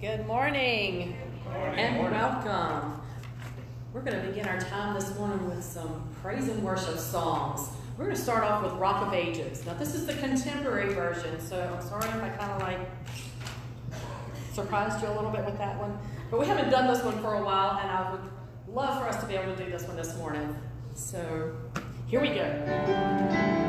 Good morning, and welcome. We're going to begin our time this morning with some praise and worship songs. We're going to start off with Rock of Ages. Now, this is the contemporary version, so I'm sorry if I kind of surprised you a little bit with that one. But we haven't done this one for a while, and I would love for us to be able to do this one this morning. So, here we go.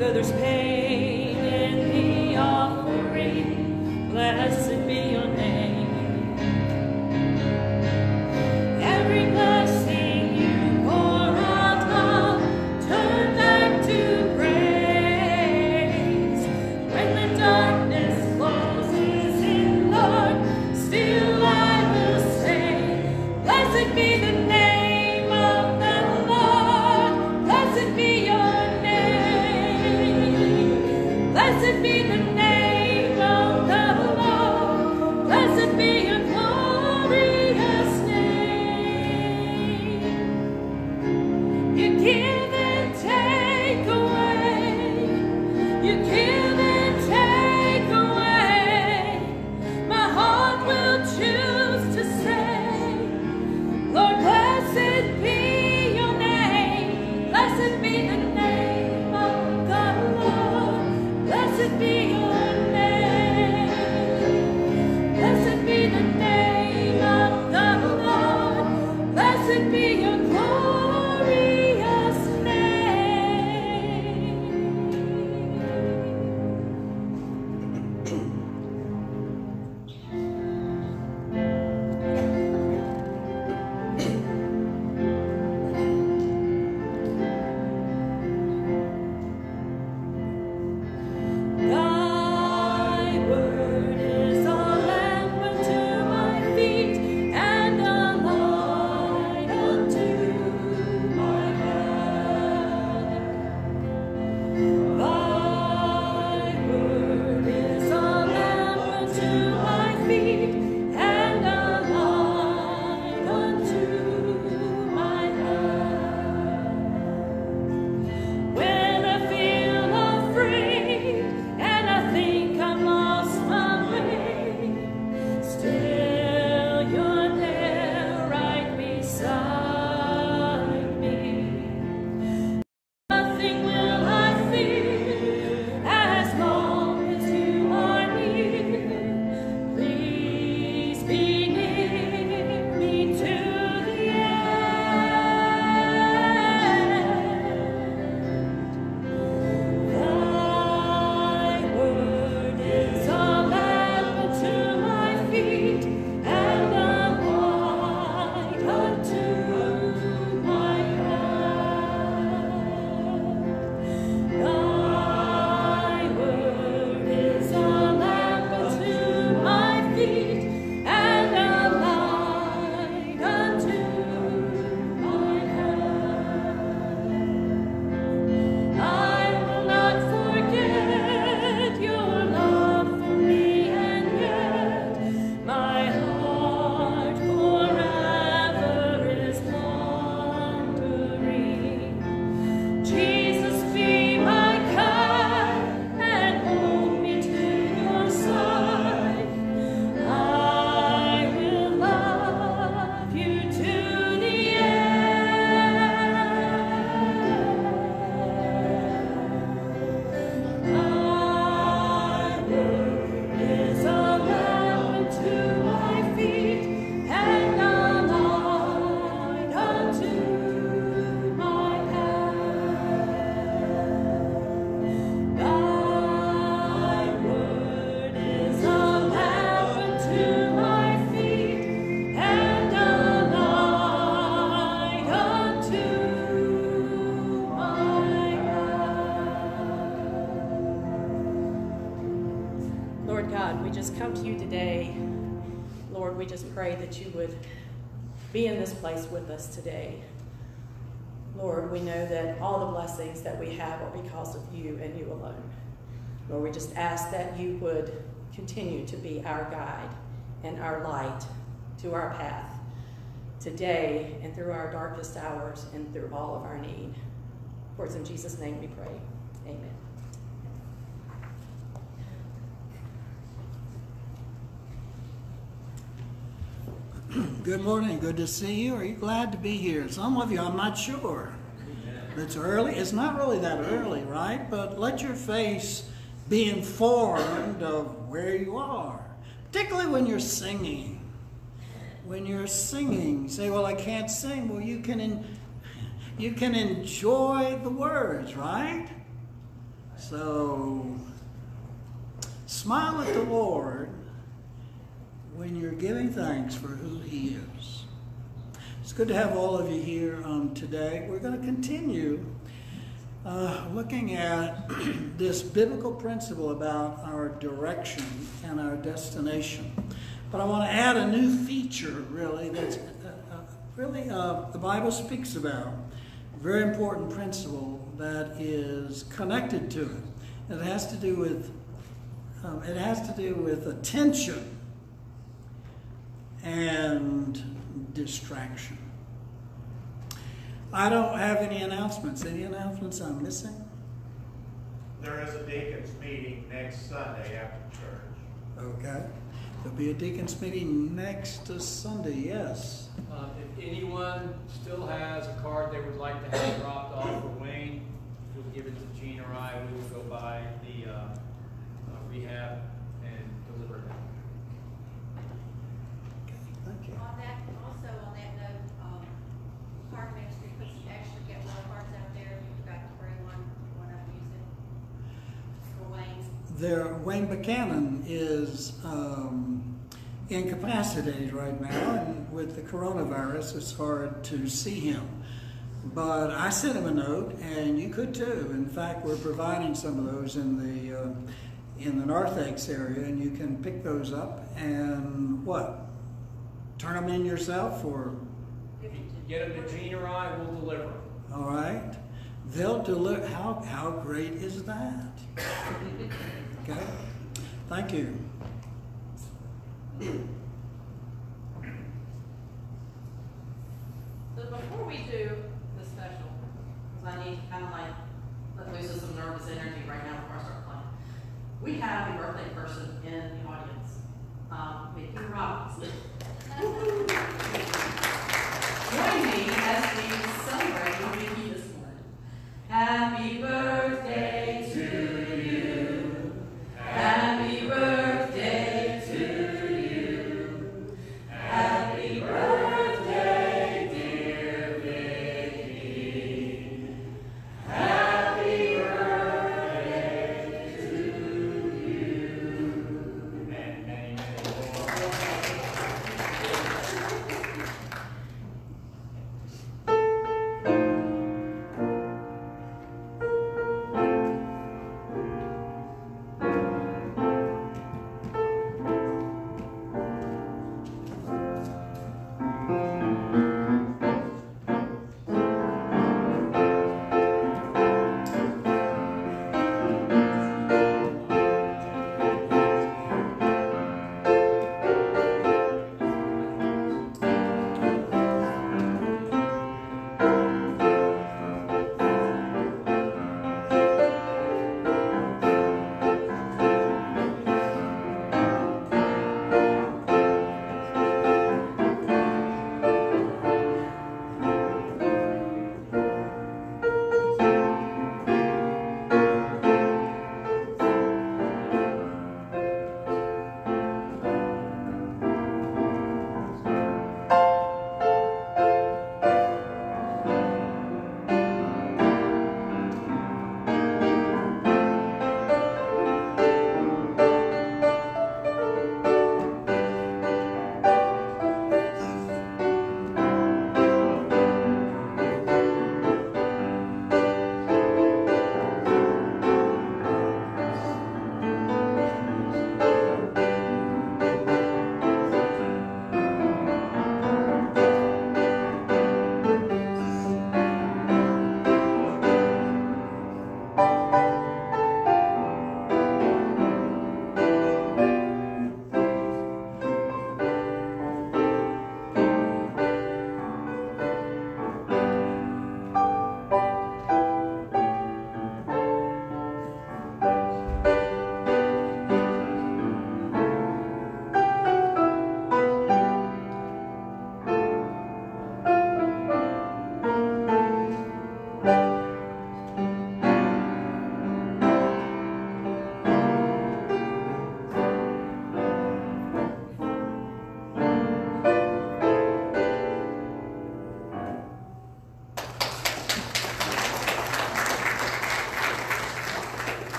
Though there's pain in the offering, blessed be your name. Every blessing you pour out, I'll turn back to praise. When the darkness closes in, Lord, still I will say, blessed be the name of the Lord. Blessed be your name. Blessed be the name of the Lord. Blessed be your glorious name. You give and take away. You give and take away. My heart will choose to say, Lord, blessed be your name. Blessed be the name of the Lord. Blessed be your name. Blessed be the name of the Lord. Blessed be your glorious name. Thy word is a lamp unto my feet and a light unto my path. Thy word is a lamp unto my feet and a light unto my path. When I feel afraid and I think I've lost my way, still you're there right beside me. Nothing will I fear as long as you are near. Please be near me to the end. Thy word is a lamp unto my feet and a light unto my path. Thy word is a lamp unto my feet and a light unto my path. I will not forget your love for me, and yet my heart forever is wandering. Jesus, be my guide and hold me to your side. I will love you to the end. Thy word is a lamp unto my feet and a light unto my path. Thy word is a lamp unto my feet and a light unto my path. Lord God, we just come to you today. Lord, we just pray that you would be in this place with us today. Lord, we know that all the blessings that we have are because of you and you alone. Lord, we just ask that you would continue to be our guide and our light to our path today and through our darkest hours and through all of our need. For it's in Jesus' name we pray. Amen. Good morning. Good to see you. Are you glad to be here? Some of you, I'm not sure. It's early. It's not really that early, right? But let your face be informed of where you are, particularly when you're singing. When you're singing, say, well, I can't sing. Well, you can enjoy the words, right? So smile at the Lord when you're giving thanks for who He is. It's good to have all of you here today. We're going to continue looking at this biblical principle about our direction and our destination. But I want to add a new feature, really, that's the Bible speaks about. A very important principle that is connected to it. It has to do with attention and distraction. I don't have any announcements. Any announcements I'm missing? There is a deacons meeting next Sunday after church. Okay. There'll be a deacons meeting next Sunday, yes. If anyone still has a card they would like to have dropped off for Wayne, you'll give it to Gene or I. We will go by the rehab and deliver it. Okay, thank you. On that note, Park Ministry puts actually get more cards out there. You've got to bring one up use it for Wayne's. Wayne Buchanan is incapacitated right now, and with the coronavirus, it's hard to see him. But I sent him a note, and you could too. In fact, we're providing some of those in the narthex area, and you can pick those up and turn them in yourself, or If you get them to Gene or I, we'll deliver them. all right. They'll deliver. How great is that? Okay. Thank you. So before we do the special, because I need to kind of like let loose of some nervous energy right now before I start playing. We have a birthday person in the audience, Mickey Robbins. Join me as we celebrate Mickey this morning. Happy birthday to you. Happy birthday to you. Happy birthday, dear Vicky. Happy birthday to you.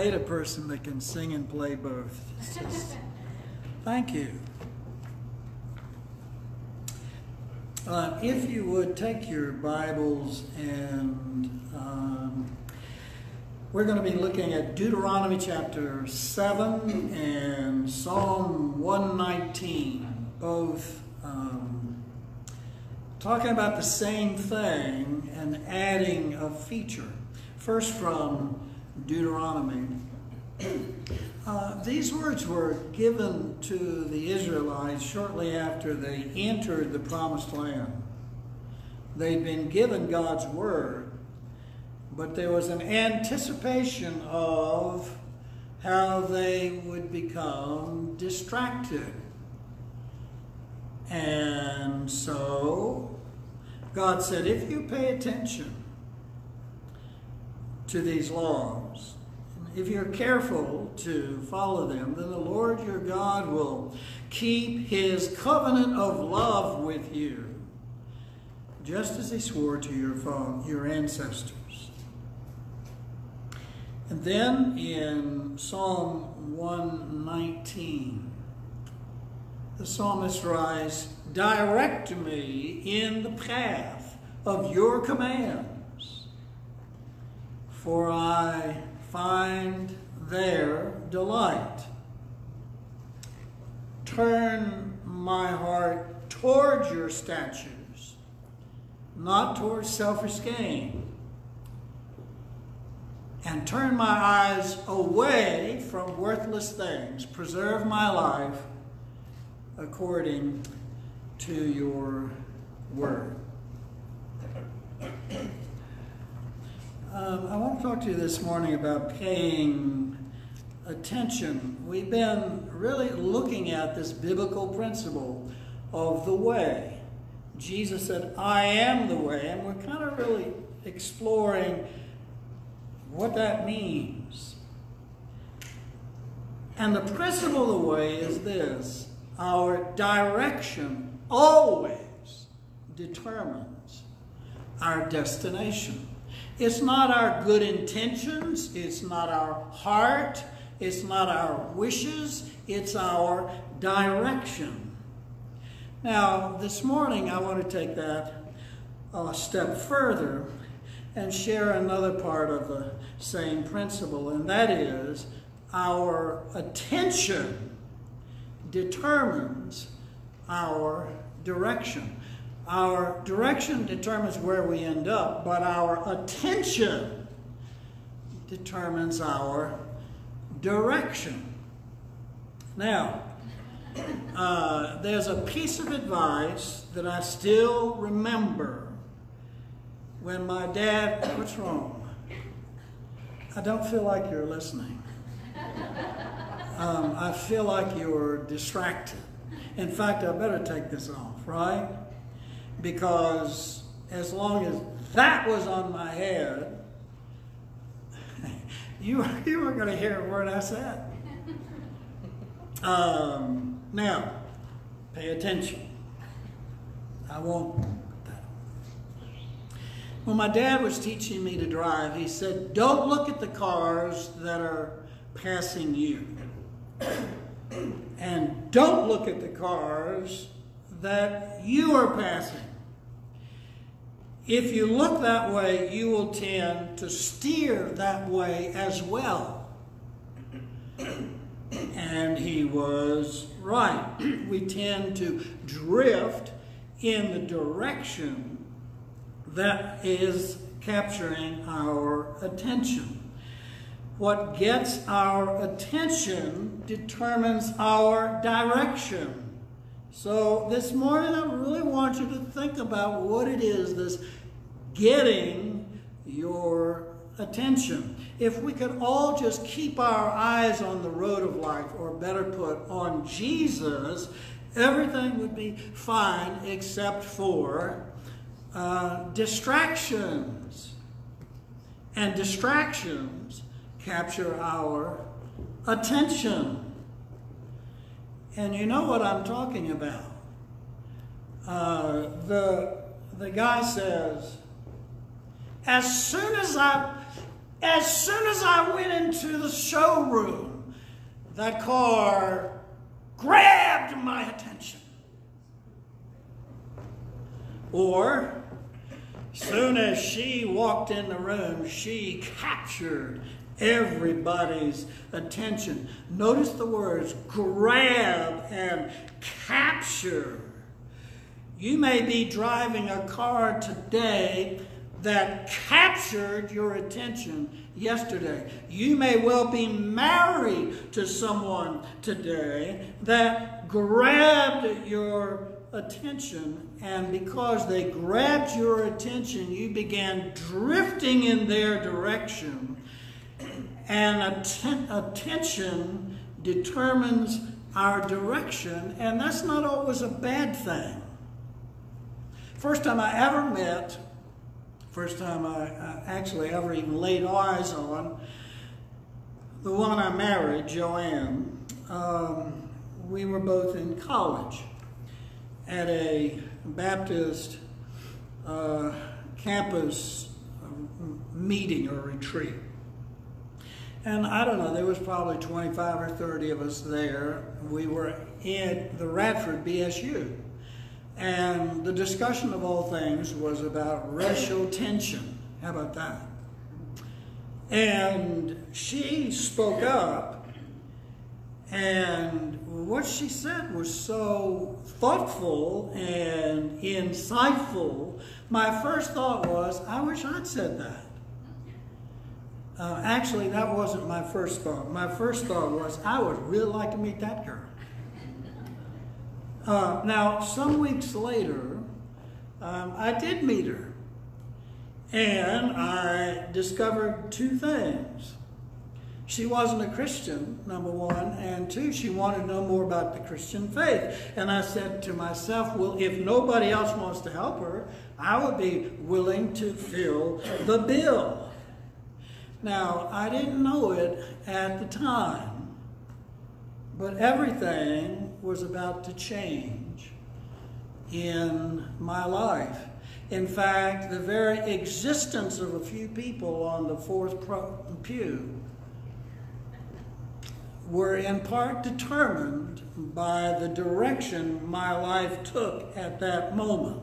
hate a person that can sing and play both. It's just, thank you. If you would take your Bibles and we're going to be looking at Deuteronomy chapter 7 and Psalm 119, both talking about the same thing and adding a feature. First from Deuteronomy. These words were given to the Israelites shortly after they entered the Promised Land. They'd been given God's Word, but there was an anticipation of how they would become distracted. And so God said, if you pay attention to these laws, if you're careful to follow them, then the Lord your God will keep his covenant of love with you, just as he swore to your ancestors. And then in Psalm 119, the psalmist writes, direct me in the path of your commands, for I find there delight. Turn my heart towards your statutes, not towards selfish gain. And turn my eyes away from worthless things. Preserve my life according to your word. I want to talk to you this morning about paying attention. We've been really looking at this biblical principle of the way. Jesus said, I am the way, and we're kind of really exploring what that means. And the principle of the way is this: our direction always determines our destination. It's not our good intentions, it's not our heart, it's not our wishes, it's our direction. Now, this morning I want to take that a step further and share another part of the same principle, and that is our attention determines our direction. Our direction determines where we end up, but our attention determines our direction. Now, there's a piece of advice that I still remember when my dad, what's wrong? I don't feel like you're listening. I feel like you're distracted. In fact, I better take this off, right? Because as long as that was on my head, you weren't going to hear a word I said. Now, pay attention. I won't put that on. When my dad was teaching me to drive, he said, don't look at the cars that are passing you. And don't look at the cars that you are passing. If you look that way, you will tend to steer that way as well. And he was right. We tend to drift in the direction that is capturing our attention. What gets our attention determines our direction. So this morning, I really want you to think about what it is that's getting your attention. If we could all just keep our eyes on the road of life, or better put, on Jesus, everything would be fine except for distractions. And distractions capture our attention. And you know what I'm talking about. The guy says, as soon as As soon as I went into the showroom, that car grabbed my attention. Or, soon as she walked in the room, she captured everybody's attention. Notice the words grab and capture. You may be driving a car today that captured your attention yesterday. You may well be married to someone today that grabbed your attention, and because they grabbed your attention, you began drifting in their direction. And attention determines our direction, and that's not always a bad thing. First time I actually ever even laid eyes on the woman I married, Joanne, we were both in college at a Baptist campus meeting or retreat. And I don't know, there was probably 25 or 30 of us there. We were in the Radford BSU. And the discussion of all things was about racial tension. How about that? And she spoke up, and what she said was so thoughtful and insightful. My first thought was, I wish I'd said that. Actually, that wasn't my first thought. My first thought was, I would really like to meet that girl. Now, some weeks later, I did meet her. And I discovered two things. She wasn't a Christian, number one, and two, she wanted to know more about the Christian faith. And I said to myself, well, if nobody else wants to help her, I would be willing to fill the bill. Now, I didn't know it at the time, but everything was about to change in my life. In fact, the very existence of a few people on the fourth pew were in part determined by the direction my life took at that moment.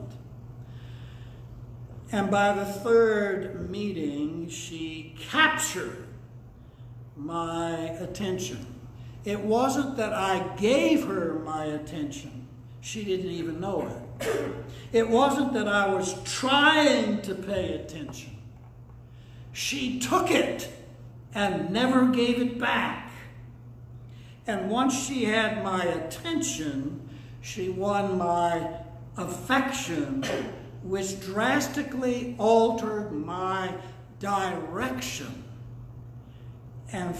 And by the third meeting, she captured my attention. It wasn't that I gave her my attention. She didn't even know it. It wasn't that I was trying to pay attention. She took it and never gave it back. And once she had my attention, she won my affection, which drastically altered my direction. And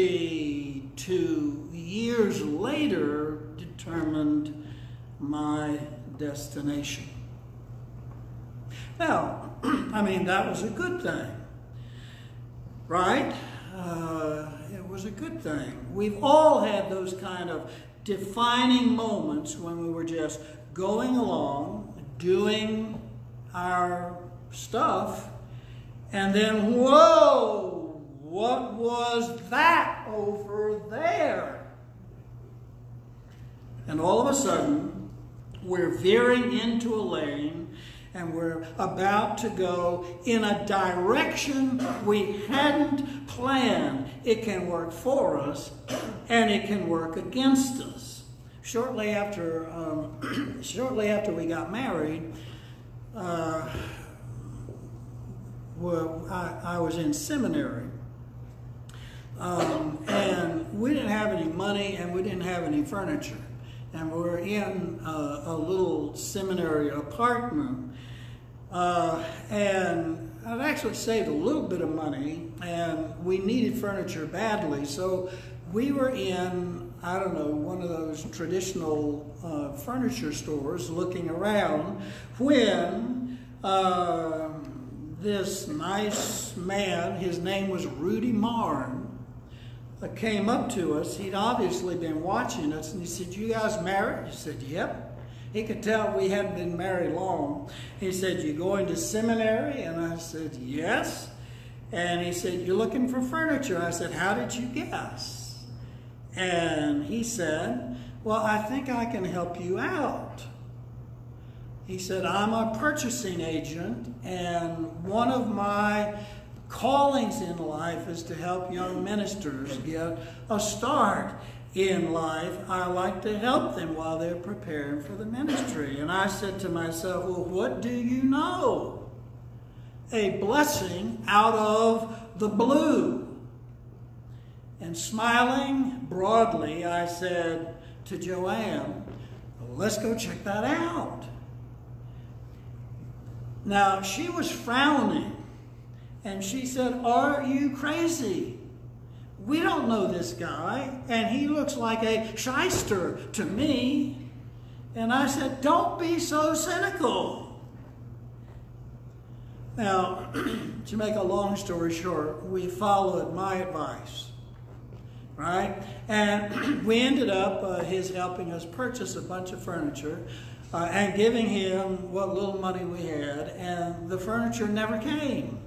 52 years later determined my destination. Now, I mean, that was a good thing, right? It was a good thing. We've all had those kind of defining moments when we were just going along, doing our stuff, and then, whoa, what was that over there? And all of a sudden, we're veering into a lane, and we're about to go in a direction we hadn't planned. It can work for us, and it can work against us. Shortly after we got married, I was in seminary, and we didn't have any money, and we didn't have any furniture. And we were in a little seminary apartment, and I'd actually saved a little bit of money, and we needed furniture badly. So we were in, I don't know, one of those traditional furniture stores looking around when this nice man, his name was Rudy Marn, came up to us. He'd obviously been watching us, and he said, "You guys married?" He said, "Yep." He could tell we hadn't been married long. He said, "You going to seminary?" And I said, "Yes." And he said, "You're looking for furniture." I said, "How did you guess?" And he said, "Well, I think I can help you out." He said, "I'm a purchasing agent, and one of my callings in life is to help young ministers get a start in life. I like to help them while they're preparing for the ministry." And I said to myself, "Well, what do you know? A blessing out of the blue." And smiling broadly, I said to Joanne, "Let's go check that out." Now, she was frowning, and she said, "Are you crazy? We don't know this guy, and he looks like a shyster to me." And I said, "Don't be so cynical." Now, to make a long story short, we followed my advice, right? And we ended up, his helping us purchase a bunch of furniture and giving him what little money we had, and the furniture never came.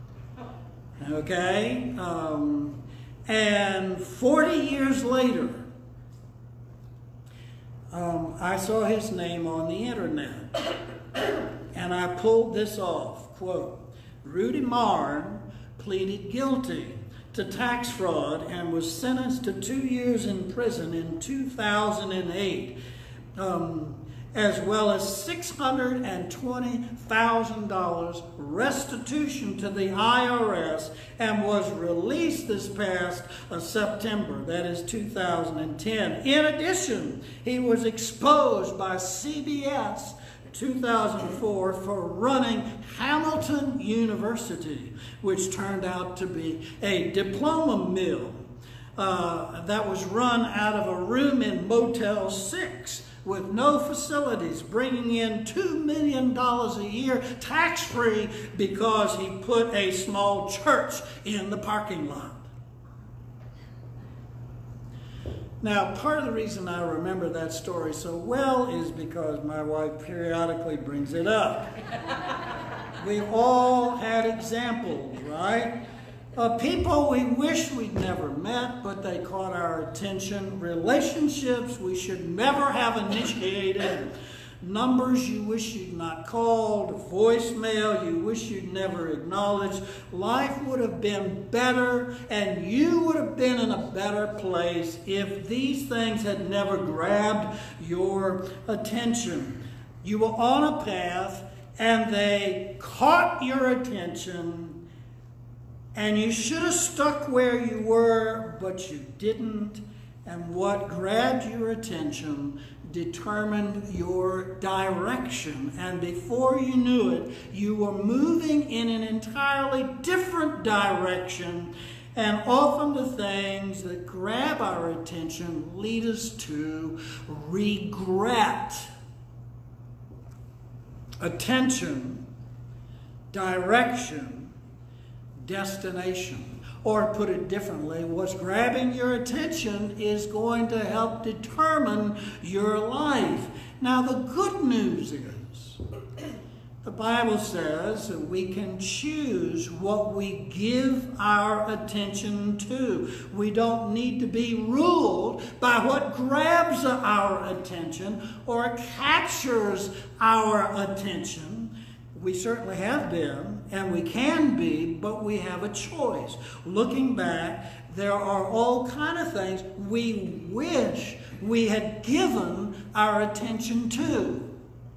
Okay? And 40 years later, I saw his name on the internet, and I pulled this off. Quote, "Rudy Marn pleaded guilty to tax fraud and was sentenced to 2 years in prison in 2008, as well as $620,000 restitution to the IRS, and was released this past September, that is 2010. In addition, he was exposed by CBS 2004 for running Hamilton University, which turned out to be a diploma mill that was run out of a room in Motel 6 with no facilities, bringing in $2 million a year tax-free because he put a small church in the parking lot." Now, part of the reason I remember that story so well is because my wife periodically brings it up. We've all had examples, right? Of people we wish we'd never met, but they caught our attention. Relationships we should never have initiated. Numbers you wish you'd not called. Voicemail you wish you'd never acknowledged. Life would have been better, and you would have been in a better place if these things had never grabbed your attention. You were on a path, and they caught your attention, and you should have stuck where you were, but you didn't. And what grabbed your attention determined your direction. And before you knew it, you were moving in an entirely different direction. And often the things that grab our attention lead us to regret. Attention, direction, destination. Or put it differently, what's grabbing your attention is going to help determine your life. Now, the good news is, the Bible says that we can choose what we give our attention to. We don't need to be ruled by what grabs our attention or captures our attention. We certainly have been, and we can be, but we have a choice. Looking back, there are all kinds of things we wish we had given our attention to.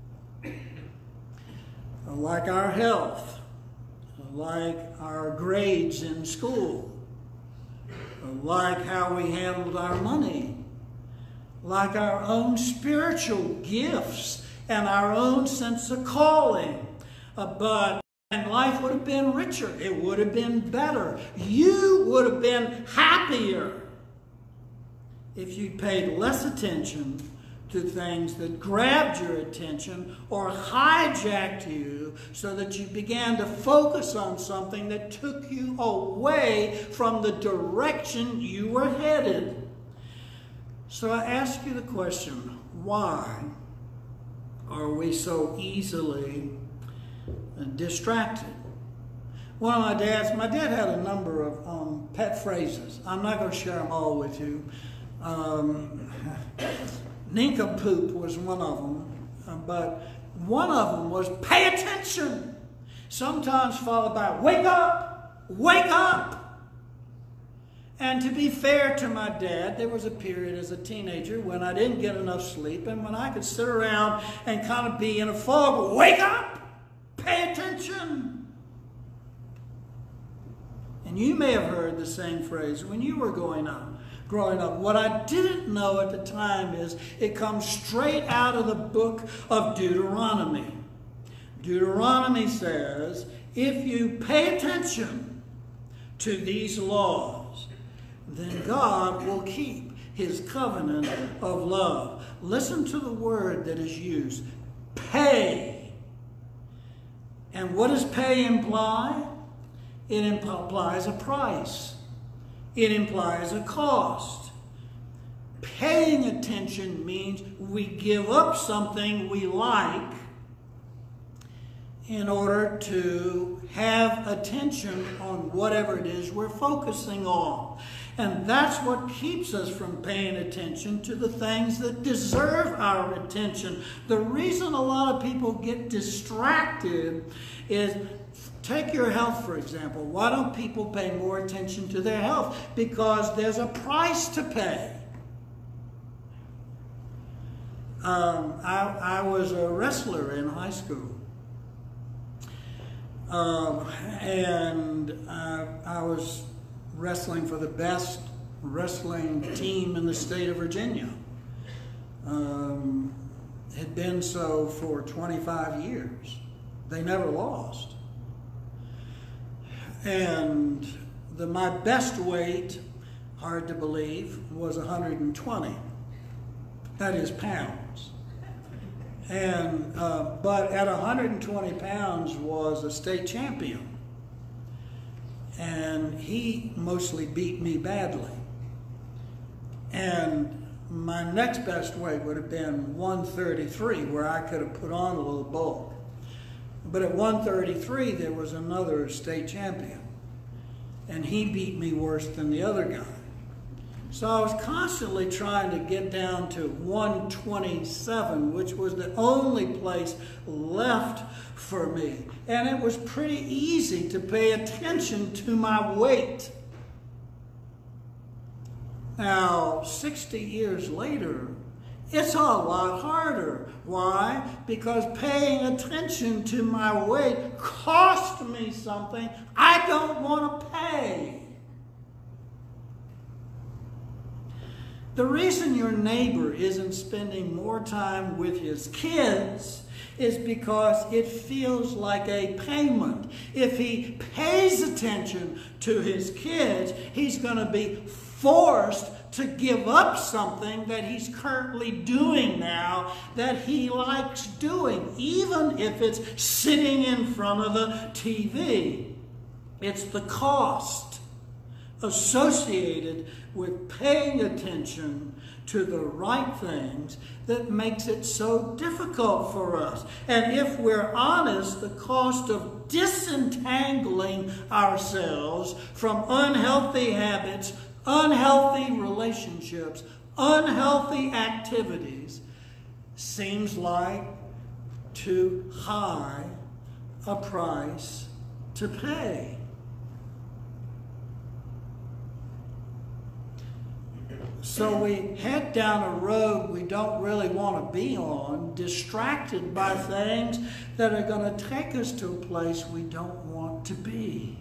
Like our health, like our grades in school, like how we handled our money, like our own spiritual gifts and our own sense of calling. And life would have been richer. It would have been better. You would have been happier if you paid less attention to things that grabbed your attention or hijacked you so that you began to focus on something that took you away from the direction you were headed. So I ask you the question, why are we so easily distracted? one of my dad had a number of pet phrases. I'm not going to share them all with you. Nincompoop was one of them, but one of them was pay attention, sometimes followed by wake up, wake up. And to be fair to my dad, there was a period as a teenager when I didn't get enough sleep and when I could sit around and kind of be in a fog. Wake up! Pay attention! And you may have heard the same phrase when you were growing up. What I didn't know at the time is it comes straight out of the book of Deuteronomy. Deuteronomy says, if you pay attention to these laws, then God will keep his covenant of love. Listen to the word that is used. Pay. And what does pay imply? It implies a price. It implies a cost. Paying attention means we give up something we like in order to have attention on whatever it is we're focusing on. And that's what keeps us from paying attention to the things that deserve our attention. The reason a lot of people get distracted is, take your health, for example. Why don't people pay more attention to their health? Because there's a price to pay. I was a wrestler in high school. And I was wrestling for the best wrestling team in the state of Virginia. Had been so for 25 years. They never lost. And my best weight, hard to believe, was 120. That is pounds. And but at 120 pounds was a state champion. And he mostly beat me badly. And my next best weight would have been 133, where I could have put on a little bulk. But at 133, there was another state champion. And he beat me worse than the other guy. So I was constantly trying to get down to 127, which was the only place left for me. And it was pretty easy to pay attention to my weight. Now, 60 years later, it's a lot harder. Why? Because paying attention to my weight cost me something I don't want to pay. The reason your neighbor isn't spending more time with his kids is because it feels like a payment. If he pays attention to his kids, he's going to be forced to give up something that he's currently doing now that he likes doing, even if it's sitting in front of the TV. It's the cost associated with paying attention to the right things that makes it so difficult for us. And if we're honest, the cost of disentangling ourselves from unhealthy habits, unhealthy relationships, unhealthy activities seems like too high a price to pay. So we head down a road we don't really want to be on, distracted by things that are going to take us to a place we don't want to be.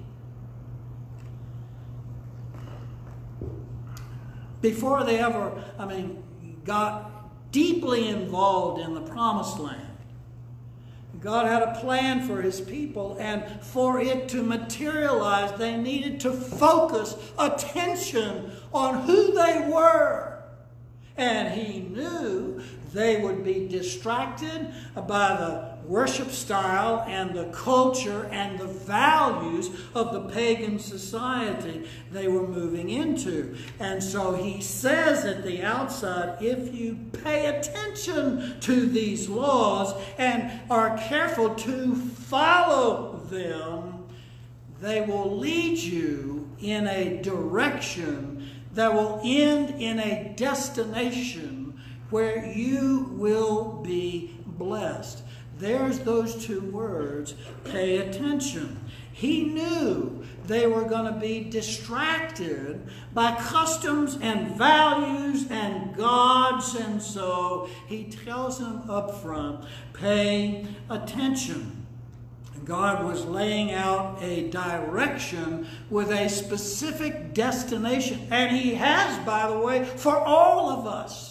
Before they ever, got deeply involved in the Promised Land, God had a plan for his people, and for it to materialize, they needed to focus attention on who they were. And he knew they would be distracted by the worship style and the culture and the values of the pagan society they were moving into. And so he says at the outside, if you pay attention to these laws and are careful to follow them, they will lead you in a direction that will end in a destination where you will be blessed. There's those two words, pay attention. He knew they were going to be distracted by customs and values and gods, and so he tells them up front, pay attention. God was laying out a direction with a specific destination, and He has, by the way, for all of us.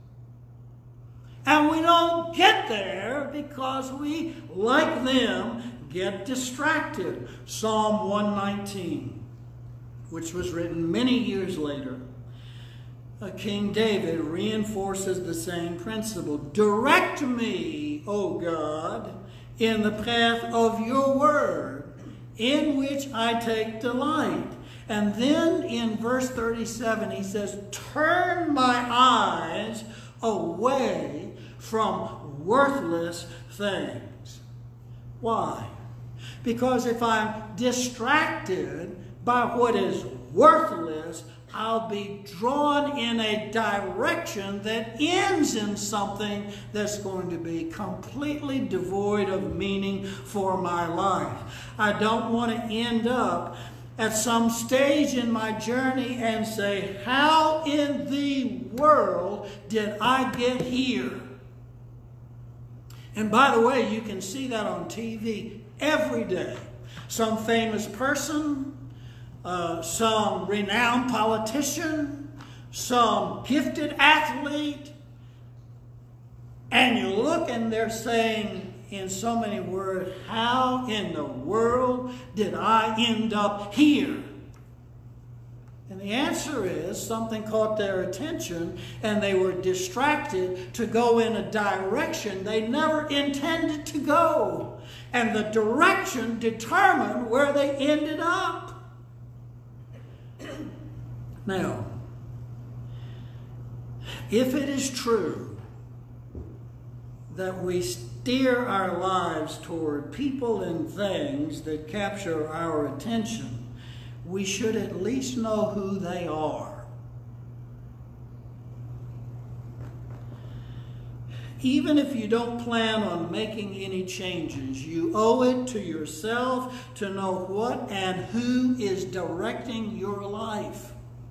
And we don't get there because we, like them, get distracted. Psalm 119, which was written many years later, King David reinforces the same principle. Direct me, O God, in the path of your word, in which I take delight. And then in verse 37, he says, turn my eyes away from worthless things. Why? Because if I'm distracted by what is worthless, I'll be drawn in a direction that ends in something that's going to be completely devoid of meaning for my life. I don't want to end up at some stage in my journey and say, how in the world did I get here? And by the way, you can see that on TV every day. Some famous person, some renowned politician, some gifted athlete, and you look and they're saying in so many words, how in the world did I end up here? And the answer is something caught their attention and they were distracted to go in a direction they never intended to go. And the direction determined where they ended up. Now, if it is true that we steer our lives toward people and things that capture our attention, we should at least know who they are. Even if you don't plan on making any changes, you owe it to yourself to know what and who is directing your life.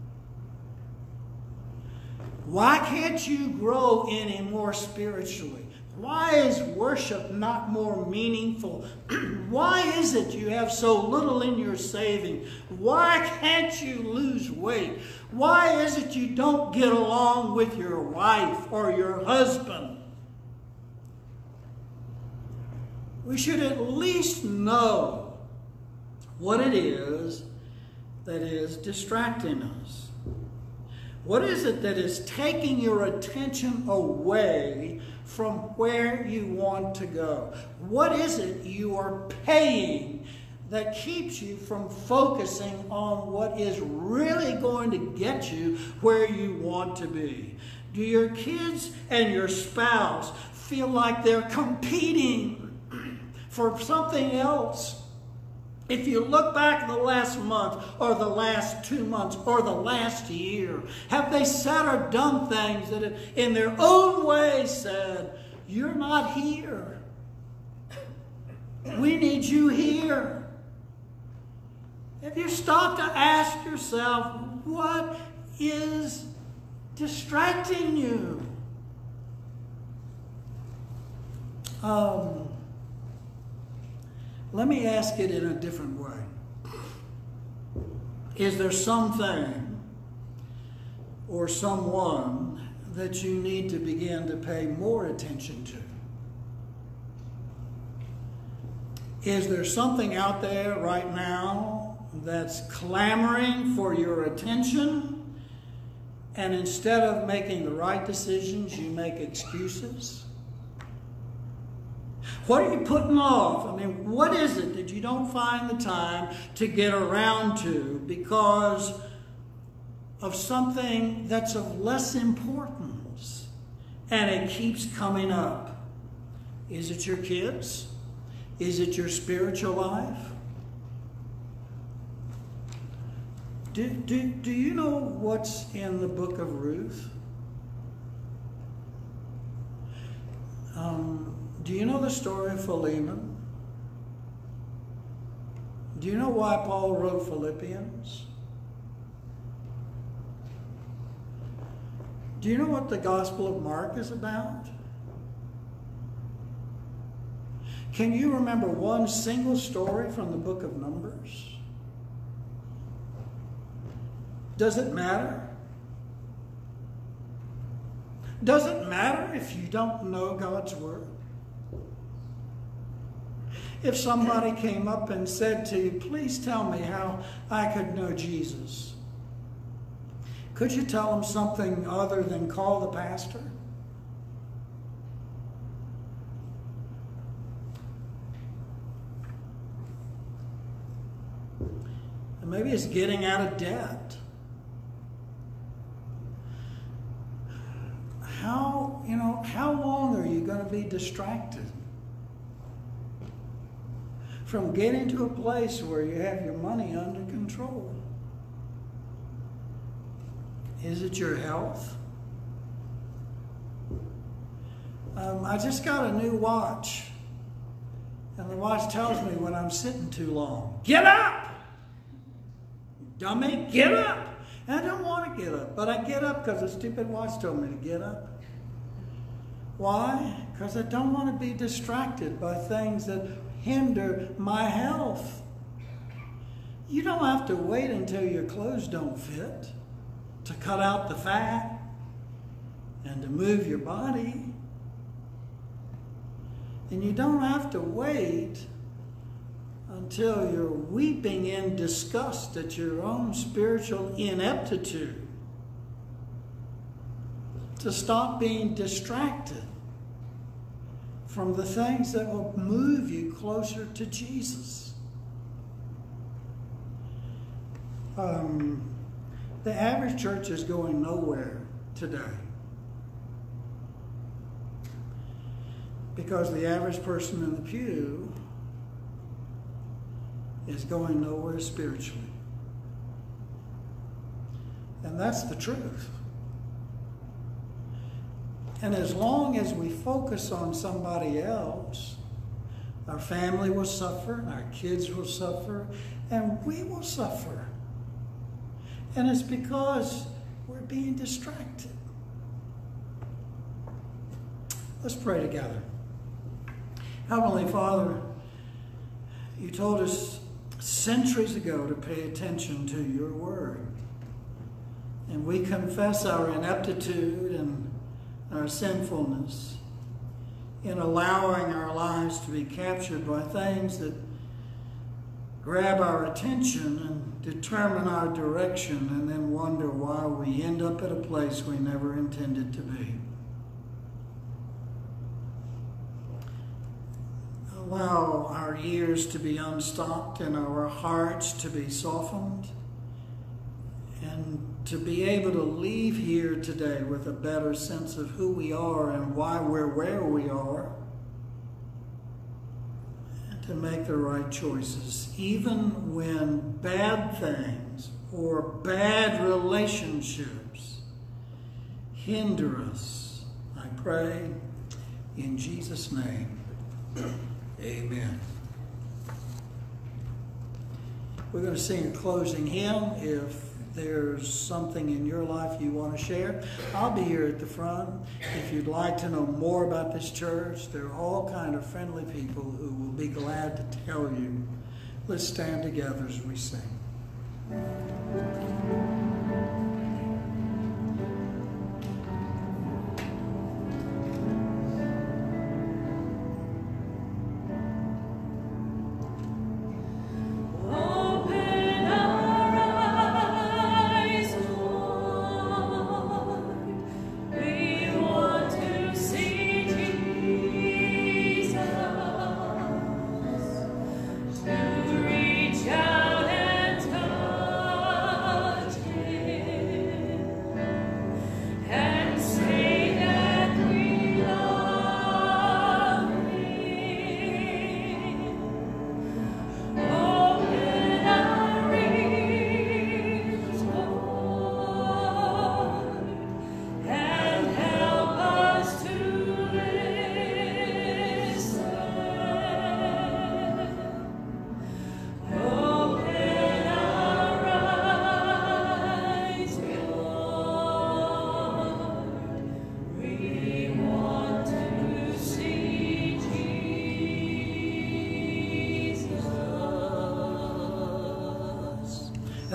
Why can't you grow any more spiritually? Why is worship not more meaningful? Why is it you have so little in your saving? Why can't you lose weight? Why is it you don't get along with your wife or your husband? We should at least know what it is that is distracting us. What is it that is taking your attention away from where you want to go? What is it you are paying that keeps you from focusing on what is really going to get you where you want to be? Do your kids and your spouse feel like they're competing for something else? If you look back the last month or the last 2 months or the last year, have they said or done things that in their own way said, you're not here. We need you here. Have you stopped to ask yourself, what is distracting you? Let me ask it in a different way. Is there something or someone that you need to begin to pay more attention to? Is there something out there right now that's clamoring for your attention, and instead of making the right decisions, you make excuses? What are you putting off? I mean, what is it that you don't find the time to get around to because of something that's of less importance, and it keeps coming up? Is it your kids? Is it your spiritual life? Do you know what's in the book of Ruth? Do you know the story of Philemon? Do you know why Paul wrote Philippians? Do you know what the Gospel of Mark is about? Can you remember one single story from the book of Numbers? Does it matter? Does it matter if you don't know God's Word? If somebody came up and said to you, please tell me how I could know Jesus, could you tell them something other than call the pastor? And maybe it's getting out of debt. How long are you going to be distracted from getting to a place where you have your money under control? Is it your health? I just got a new watch, and the watch tells me when I'm sitting too long. Get up! Dummy, get up! And I don't want to get up, but I get up because the stupid watch told me to get up. Why? Because I don't want to be distracted by things that hinder my health. You don't have to wait until your clothes don't fit to cut out the fat and to move your body. And you don't have to wait until you're weeping in disgust at your own spiritual ineptitude to stop being distracted from the things that will move you closer to Jesus. The average church is going nowhere today because the average person in the pew is going nowhere spiritually. And that's the truth. And as long as we focus on somebody else, our family will suffer, our kids will suffer, and we will suffer. And it's because we're being distracted. Let's pray together. Heavenly Father, you told us centuries ago to pay attention to your word. And we confess our ineptitude and our sinfulness in allowing our lives to be captured by things that grab our attention and determine our direction, and then wonder why we end up at a place we never intended to be. Allow our ears to be unstopped and our hearts to be softened, and to be able to leave here today with a better sense of who we are and why we're where we are, and to make the right choices, even when bad things or bad relationships hinder us. I pray in Jesus' name. Amen. We're going to sing a closing hymn. If there's something in your life you want to share, I'll be here at the front. If you'd like to know more about this church, there are all kind of friendly people who will be glad to tell you. Let's stand together as we sing. Reach out and touch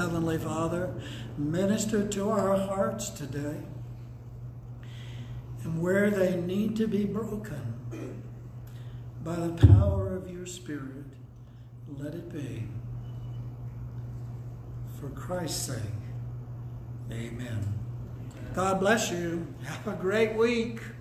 Heavenly Father, minister to our hearts today. And where they need to be broken, by the power of your Spirit, let it be. For Christ's sake, amen. God bless you. Have a great week.